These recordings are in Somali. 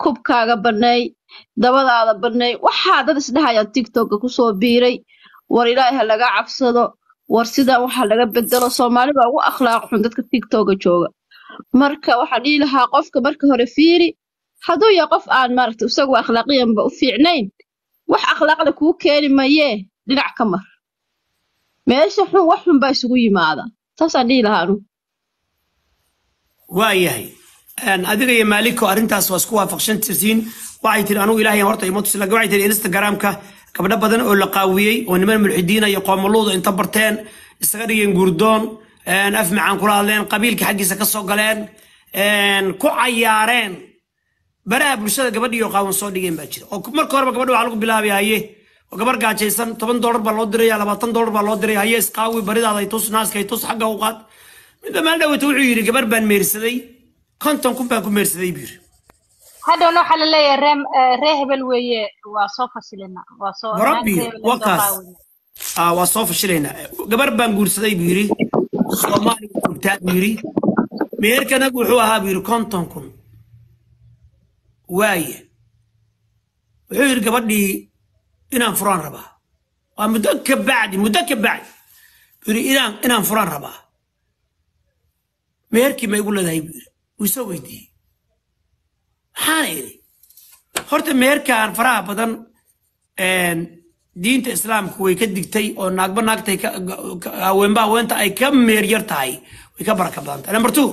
kubkaaga banay dabadaada banay waxaa dad isdhahayaan tiktoka kusoo biiray war ilaahay ha laga cabsado war sidan waxaa laga bedelo Soomaali baa ugu akhlaaq xun dadka tiktoka jooga marka waxaan dhihi lahaa qofka marka hore fiiri hadduu yahay qof aan maaragtay isagu akhlaaqiyanba u fiicnayn wax akhlaaqda kuu keeni mayee dhinac ka mar meesha xun wax xun baa isugu yimaada taasaan dhihi lahaa anu waayahay adiga iyo maaliko arrintaas waa isku waafaqsantiin waxay tiri anigu ilaahay horta ima tusi waxay tiri Instagram-ka gabdho badan oo la qaawiyey oo niman mulxidiin iyo qoomoluuda inta barteen isaga dhigeen gurdoon af macaan kula hadleen qabiilka xaqiisa ka soo galeen ku cayaareen baraha bulshada gabadhiyo qaawan soo dhigeen baa jira oo marka horeba gabadha waxa lagu bilaabayaye oo gabar gaajaysan $10 baa loo diray $20 baa loo diray haye isqaawi baridaada ay tus naaska ay tus xagga u qaad mid ma dhawaato wuxuu yiri gabar baan meersaday konton kun baan ku meersaday biir هذا نوع حل لي رهب الوية وصوف شلنا وصوف ربي وقاس وصوف شلنا قبر بنقول سدي بيري صومالي كتاب بيري مير كان أقول حوها بيري كونتون كون واي وحير قبر لي إنا فران ربا ومدكب بعد بيري إنا فران ربا مير كي ما يقول له بيري ويسوي دي حانيري horta meerkaan faraha badan diinta islaamku way ka digtay oo naagba naagtay haweenba haweenta ay ka meer yar tahay way ka baraka badan tahay number 2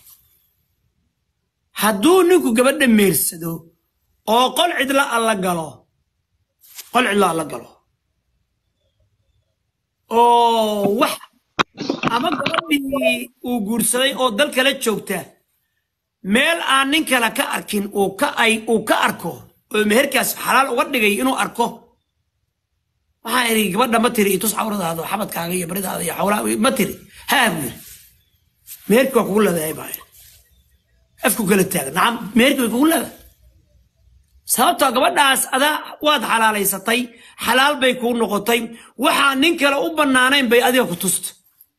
hadduu ninku gabadha meersado oo qol cidla alla galo oo wax ama gabadhii uu guursaday oo dal kala joogta meel aan nin kale ka arkin uu ka arko oo meherkaas xalaal uga dhigay inuu arko waxa ay gabadha ma tiri intuu sawiradaado xabadkaaga iyo baridaada iyo xawla ma tiri haabir meherku kugu leedahay baa afku kala taag naam meherku kugu leedahay sababta gabadhaas ada waad xalaalaysatay xalaal bay ku noqotay waxa nin kale u banaanayn bay adiga ku tust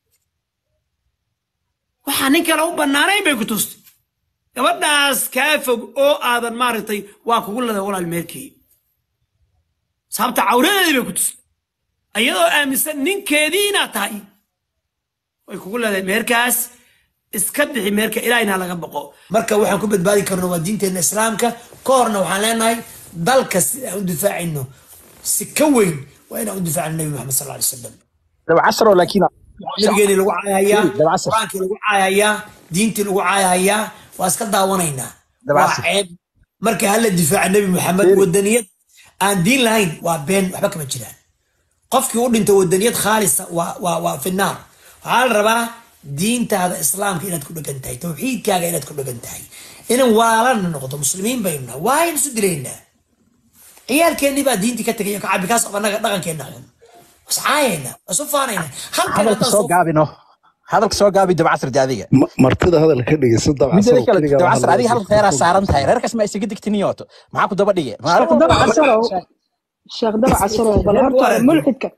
waxa nin kale u banaanayn bay ku tust gabadhaas kaa fog oo aadan maaragtay waa kugu leedahay walaal meerkii sababta cawradeedii bay ku tus ayadoo aaminsan ninkeedii inaad tahay way kugu leedahay meerkaas iska bixi meerka ilaahayna laga baqo marka waxaan ku badbaadi karno waa diinteena islaamka ka horna waxaan leenahay dalka si aan u difaacino si ka weyn waa inaan u difaacno nabi maxamed sallallahu alayhi wasallam لو 10 لكن nabigeeni lagu caayayaa quraankii lagu caayayaa diintii lagu caayayaa واسكت داونينا وعيب مركا هلا دفاع النبي محمد والدنيات ان دين لاين وبين وحبك ما جيران قفك يقول انت والدنيات خالصه وفي النار قال ربا دين هذا اسلام كي تكون دغنتاي توحيد كاغا تكون دغنتاي ان والان نقطه مسلمين بيننا واين سدرينا عيال كاني با دينتي كتغي كعبي كاس ابنا دقن كينا وسعاينا وسفانينا هذا سو غابينو هذا سو غابي دب عصر جاديga martida hadalka dhigaysan dab casar adiga hal feera saaran tahay reerkaas ma isaga digtiniyoto maxaa ku daba dhigay sheekh dab casaro bal horta mulxidka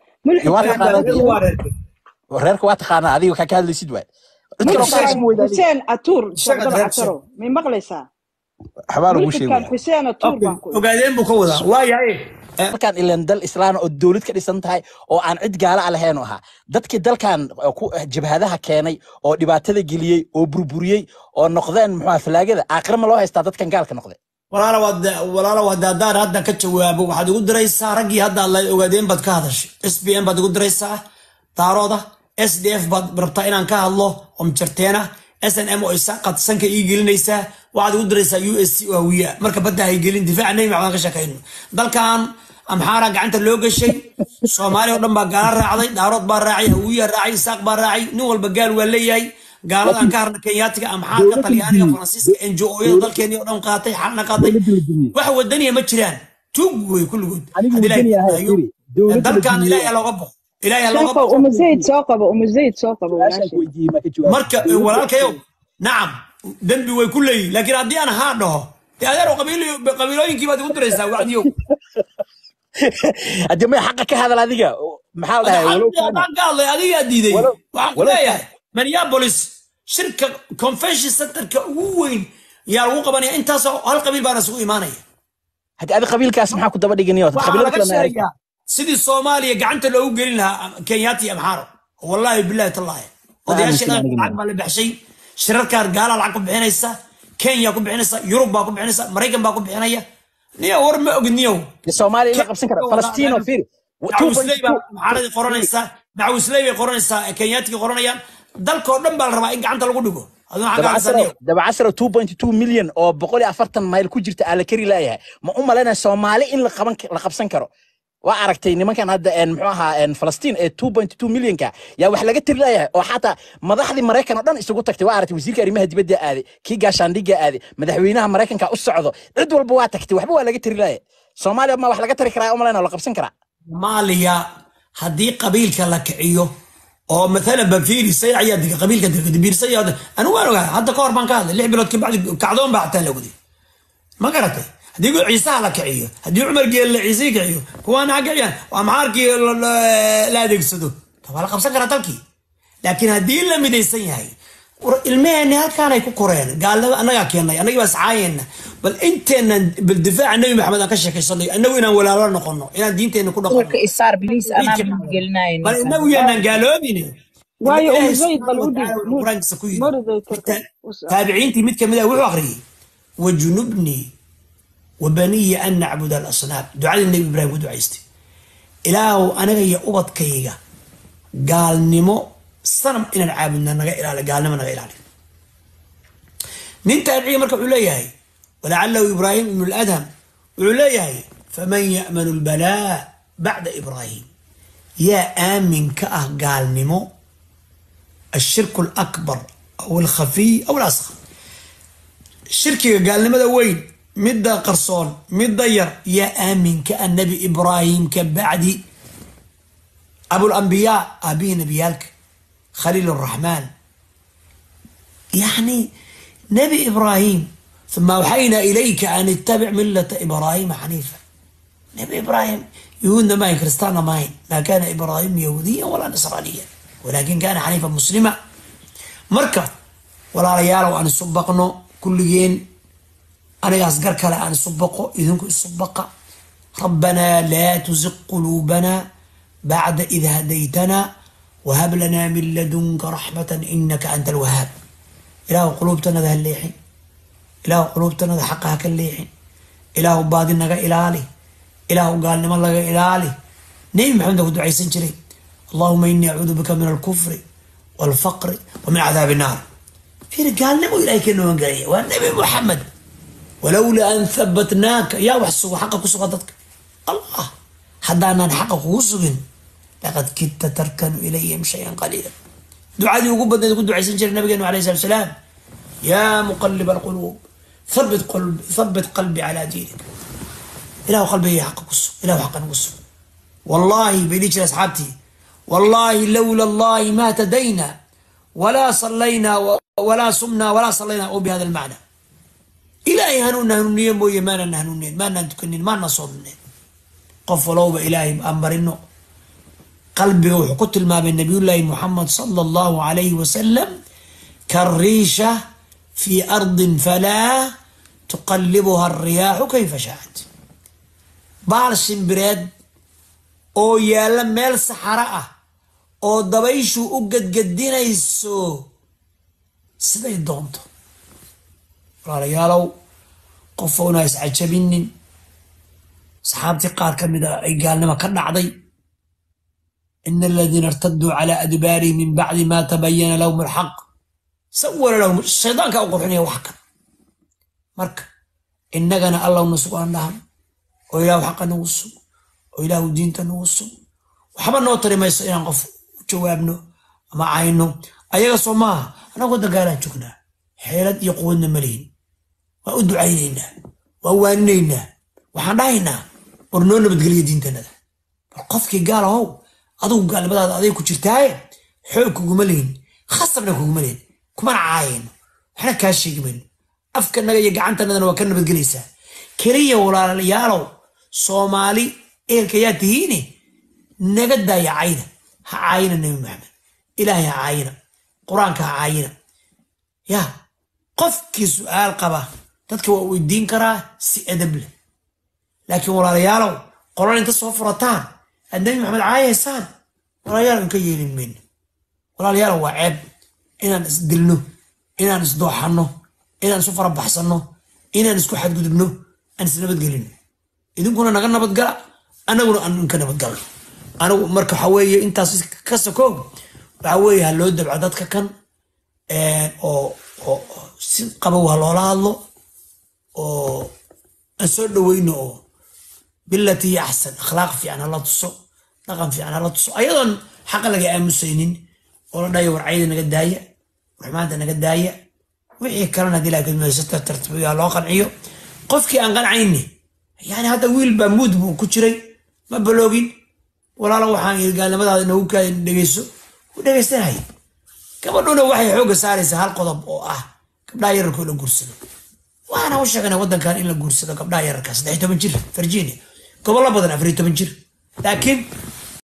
reerka waa taqaana adiga ka hadlaysid waay Hussein Atur sheekh dab casaro ma maqlaysaa xabaal ugu sheegay Hussein Atur baan ku ogaadeen buu ka wadaa waayahay dalkan ilaan dal islaan oo dawlad ka dhisan tahay oo aan cid gaala ah lahayn oo aha dadkii dalkan ku jabhadaha keenay oo dhibaatada geliyay oo burburiyay oo noqdeen muxuu falaagada aakhir ma loo haystaa dadkan gaalka noqday walaalo wadaadaan hadda ka jawaabo waxaad ugu diraysaa raggii hadda la ogaadeen bad ka hadashay SBM bad ugu diraysaa daarooda SDF bad rabtaa inaan ka hadlo jarteena SNM oo isa qadsanka ii gelinaysaa waxaad ugu diraysaa USC oo hawiya marka badda ay gelin difaac nabi maxamed ka shaqeeyno dalkan amxaara gacanta loo gashay Soomaaliya oo dhan baa gaar raacday daarood baa raacay hawiya raacay saaq baa raacay nin walba gaal waa leeyahay gaaladan ka harna Kenyaatiga amxaarka Talyaaniga Faransiiska NGO-yada dalkeeni oo dhan qaatay xalna qaatay wax wadaniya ma jiraan tuug way kulligood dalkan ilaahay looga baqo ilaahay looga baqo umazayid soo qabo marka walaalkayow nacam dambi way ku leeyihiin laakiin haddii aan haa dhaho dee adeer qabiilooyinkii baad ugu diraysaa wacdiyow hadii ma xaqa ka hadal adiga maxaa dhahay adiga diiday waxaan ku leeyahay Minneapolis shirka convention centerka ugu weyn يا لو قبني أنت هالقبيل بأنا سوي إيمانية هدي هذا قبيل كاس معك دبا دغنيو قبيلة كلام يا رجال سيدي الصومالية قعنت لو قلنا لها كياتي أمحار والله بالله تالله ودياش أنا العقب اللي بحشي شركة قال العقب بحنيسة كينيا كوب بحنيسة يوروبا كوب بحنيسة أمريكا باكوب بحنية نيا ورم أغنيو الصومالي لا قبسن كره فلسطين وفير معوسليبا محارد قرنيسة معوسليبا قرنيسة كينياتي قرنيا دالكو دم بالربا إن قعنت لو دغو دابا 10 2.2 مليون oo 140 mayl ku jirta ala kari laayahay ma u maleena Soomaali in la qabsan karo waa aragtay nimankan hadda muxuu ahaa Falastiin ee 2.2 milyan ka yaa wax laga tiri laayahay oo xataa madaxdii Mareykan oo dhan isugu tagtay waa aragtay wasiirka arrimaha dibadda aaday kii gaashaandhiga aaday madaxweynaha Mareykanka u socdo cid walba waa tagtay waxba waa laga tiri laayahay Soomaaliya ma wax laga tiri karaa u maleena la qabsan karaa Soomaaliya hadii qabiilka la kiciyo oo مثلا بفيري سي عياد قبيل كبير سي انا وين حتى كور بان كهذا اللي بلود بعد كعدون بعد تلودي ما قرأت هدي يقول عيسى لك عيو هدي عمر قال عيسى عيو كوانا عقيان وامعاركي لا يقصدوا طب على خمسة قرأتلكي لكن هدي اللي مديسين هاي المهني هل كان يكون كورين قال انا كينا انا بس عاين بل انت بالدفاع عن النبي محمد كشك يصلي انه وين ولا لا نقولنا الى دينتين نكون نقولنا إصار بليس انا قلنا بل انه وين قالوا بيني وايو زيد بالودي تابعينتي مد كمدا وحو اخري وجنبني وبني ان نعبد الاصنام دعاء النبي ابراهيم ودعايستي اله انا يا ubadkayga gaalnimo sanam inaan caabudna naga ilaali gaalnimo naga ilaali nin taabiciye marka wuxuu leeyahay walacallahu ibraahim ibn al-adham wuxuu leeyahay faman ya'manu al-balaa ba'da ibraahim yaa aamin ka ah gaalnimo الشرك الأكبر أو الخفي أو الأصغر الشرك قال لماذا وين مدة قرصون مدة يا آمن كالنبي إبراهيم كبعد أبو الأنبياء أبي نبيالك خليل الرحمن يعني نبي إبراهيم ثم أوحينا إليك أن اتبع ملة إبراهيم حنيفا نبي إبراهيم يهودنا ماي كريستانا ماي ما كان إبراهيم يهوديا ولا نصرانيا ولكن كان حنيفا مسلما مركب ولا ريال وأن سبقنا كل جين أنا أصغر كلا أن سبقه إذنكم سبق ربنا لا تزغ قلوبنا بعد إذ هديتنا وهب لنا من لدنك رحمة إنك أنت الوهاب إله قلوبتنا ذا الليحين إله قلوبتنا ذا حقها كالليحين إله بادنا إلالي إله قال لما الله إلالي نبي محمد أبو دعي سنجري اللهم إني أعوذ بك من الكفر والفقر ومن عذاب النار في قال نبو إليك إنه قال والنبي محمد ولولا أن ثبتناك يا وحسوا حقك وسقطتك الله حدانا حقك وسقن لقد كدت تركن إليهم شيئا قليلا دعاء دي وقبضنا يقول دعاء سنجر النبي عليه الصلاة والسلام يا مقلب القلوب ثبت قلبي على دينك إله قلبي حقك وسق إله حقا وسق والله بيديك يا أصحابتي والله لولا الله ما تدينا ولا صلينا ولا صمنا ولا صلينا أو بهذا المعنى إلهي هنون هنونين بوي ما نهنونين ما نتكنين ما نصومنين قفلوا بإلهي أمر إنه قلبي وحكت ما بين نبي الله محمد صلى الله عليه وسلم كالريشة في أرض فلا تقلبها الرياح كيف شاءت بعض براد أو يالا ميل صحراء أو دبيشو أقد قدينيسو سيدي دونتو ريالو قفونا يسعد شبينين صحابتي قال كمدا أي قال لما كان عضي إن الذين ارتدوا على أدبارهم من بعد ما تبين لهم الحق سول لهم الشيطان كأوقفني وحكا مركا إننا الله نسوق عندهم وإله حقا نوسوق وإله دينتا نوسوق وحبا نوتري ما يسئل نقف جوابنا ما عينه أيها صماها أنا قد قالا جوكنا حيلت يقولنا ملين وأدو عينينا وأوانينا وحناينا ورنونا بتقلي دينتنا ده القفكي قال هو أدو قال بدأ أديك وشرتاي حوكو ملين خاصة ملين كمان عاين احنا كاشي قبل أفكرنا يقعنتنا وكنا بتقليسا كريه ولا يالو صومالي إيه الكياتيني نقد يا عينه عاين النبي محمد إلهي عاينه قرآنك عاينه يا qofkii su'aal qaba dadka waa weydiin karaa si adab leh laakiin walaalayaalow qoran inta soo furataan annabi maxamed caayaysaan walaalayaal ka yeelin mayno walaalayaal waa ceeb inaan isdilno inaan isdooxanno inaan isu farabaxsanno inaan isku xadgudubno aan isnabadgelino idinkuna naga nabadgala annaguna aan ka nabadgalno anigu marka waxa weeye intaas ka sokow waxa weeye ha loo dabco dadka kan oo si qabow ha loola hadlo oo aan soo dhaweyno oo bilatii axsan akhlaaq fiican hala tuso dhaqan fiican hala tuso ayadoon xaqa laga aamusaynin oo la dhayo warcayda naga daaya ruxmaanta naga daaya wixii kalena haddii laakiin meesata tartiibiyaa loo qanciyo qofkii aan qancayni yani hadda wiil baa muud buu ku jiray ma baloogin walaalo waxaan yiri gaalnimadaada inoogu kaadin dhegeyso u dhegeystanay gabadhuna waxay xooga saaraysaa hal qodob oo ah gabdhaha yararkoo la guursado waxaana u sheegnay waddankan in la guursado gabdhaha yararka 13 jir Virginia gobollo badan 14 jir laakiin